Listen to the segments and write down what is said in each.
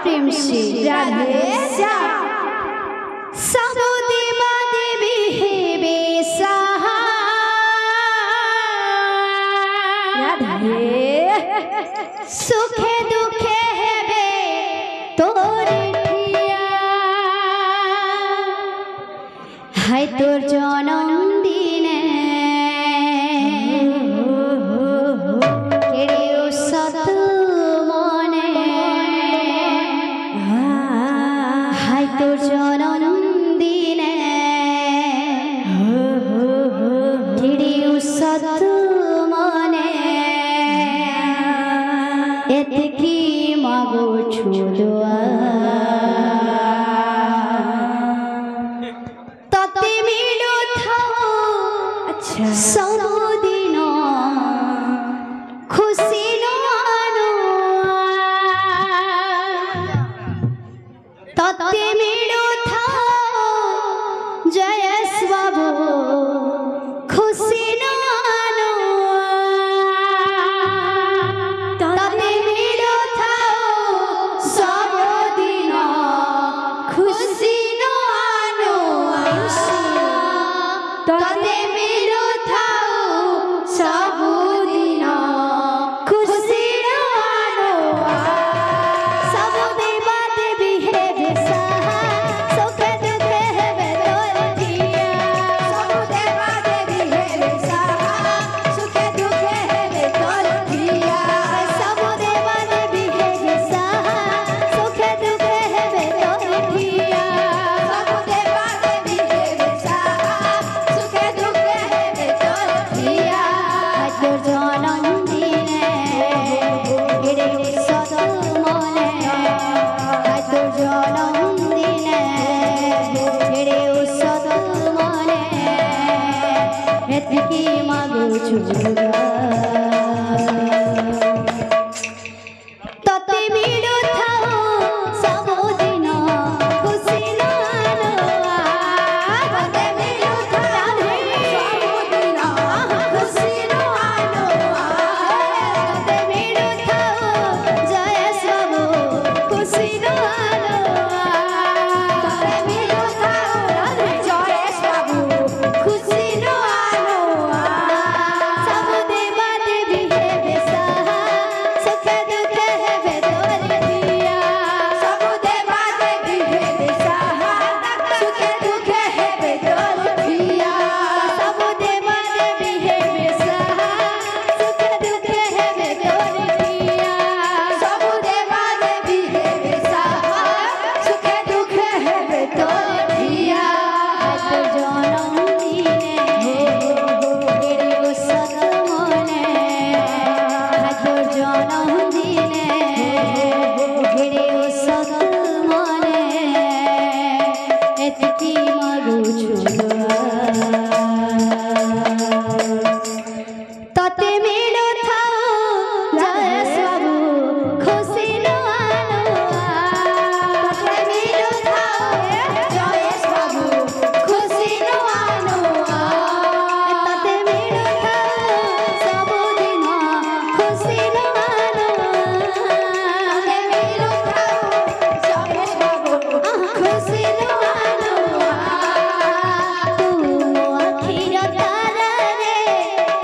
प्रेम से राधे श्याम। सब देवा देवी हेबे सहाय राधे सुखे दुखे हेबे तोरे ठिया हाय तोर जनम दिने केड़े सत मने हाय तोर जनम दिने केड़े सत मने एते की मागो छुदुआ तते मिलो था सबुदिन खुशी नो आनो तते मिलो था जयेश बाबू खुशी नो आनो तते मिलो था सबुदिन खुशी नो आनो तते मिलो था सबुदिन खुशी नो आनो सब देवा देवी हेबे सहाय सुखे दुखे हेबे तोरे ठिया सब देवा देवी हेबे सहाय सुखे दुखे हेबे तोरे ठिया सब देवा देवी हेबे सहाय सुखे दुखे हेबे तोरे ठिया सब देवा देवी हेबे सहाय सुखे दुखे हेबे तोरे ठिया तोर जनम दिने केड़े सत मने तोर जनम दिने केड़े सत मने एतकी मागो छुड़ा तते मिलो थाओ सबुदिन खुशी नो आनो तते मिलो थाओ सबुदिन खुशी नो आनो तते मिलो थाओ जयेश बाबू खुशी नो आनो तते मिलो थाओ जयेश बाबू खुशी नो आनो सब देवा देवी हेबे सहाय सुखे दुखे हेबे तोरे ठिया सब देवा देवी हेबे सहाय सुखे दुखे हेबे तोरे ठिया सब देवा देवी हेबे सहाय सुखे दुखे हेबे तोरे ठिया सब देवा देवी हेबे सहाय सुखे दुखे हेबे तोरे ठिया तोर जनम दिने केड़े सत मने तोर जनम दिने केड़े सत मने एतकी मागो छुड़ा तते मिलो था जयेश बाबू खुशी नो आनो तते मिलो था जयेश बाबू खुशी नो आनो तते मिलो था सबुदिन खुशी नो आनो तते मिलो था जयेश बाबू खुशी नो आनो तू अखिर तारा रे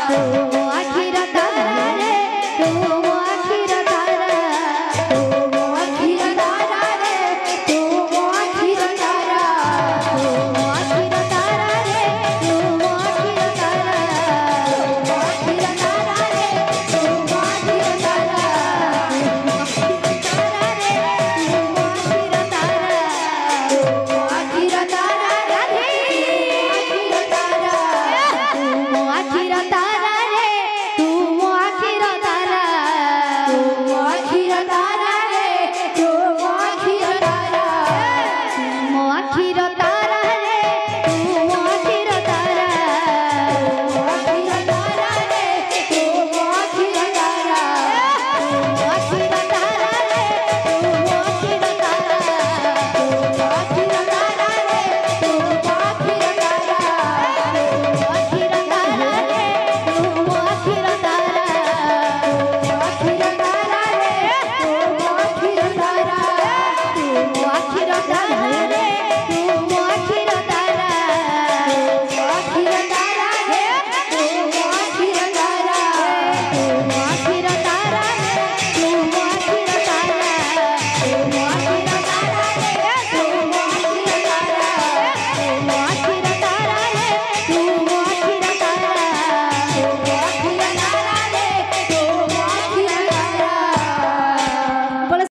ଥାଉ